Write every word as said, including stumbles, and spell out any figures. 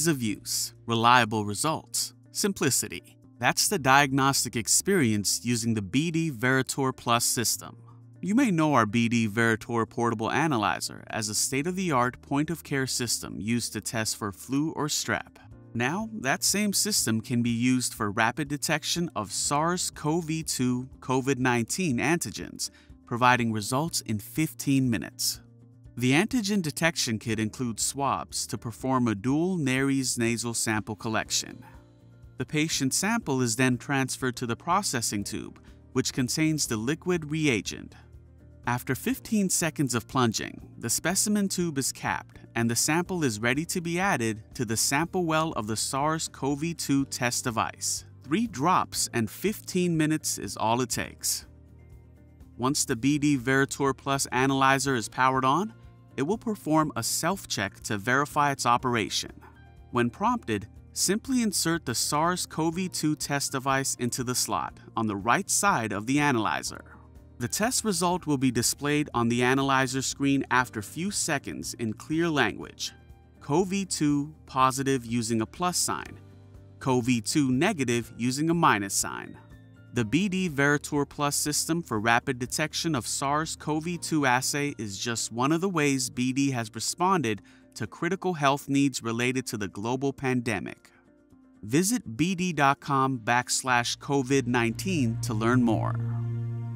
Ease of use, reliable results, simplicity. That's the diagnostic experience using the B D Veritor Plus system. You may know our B D Veritor Portable Analyzer as a state-of-the-art point-of-care system used to test for flu or strep. Now, that same system can be used for rapid detection of SARS C o V two COVID nineteen antigens, providing results in fifteen minutes. The antigen detection kit includes swabs to perform a dual nares nasal sample collection. The patient sample is then transferred to the processing tube, which contains the liquid reagent. After fifteen seconds of plunging, the specimen tube is capped and the sample is ready to be added to the sample well of the SARS C o V two test device. Three drops and fifteen minutes is all it takes. Once the B D Veritor Plus analyzer is powered on, it will perform a self-check to verify its operation. When prompted, simply insert the SARS C o V two test device into the slot on the right side of the analyzer. The test result will be displayed on the analyzer screen after few seconds in clear language. C o V two positive using a plus sign, C o V two negative using a minus sign. The B D Veritor Plus system for rapid detection of SARS C o V two assay is just one of the ways B D has responded to critical health needs related to the global pandemic. Visit b d dot com backslash COVID nineteen to learn more.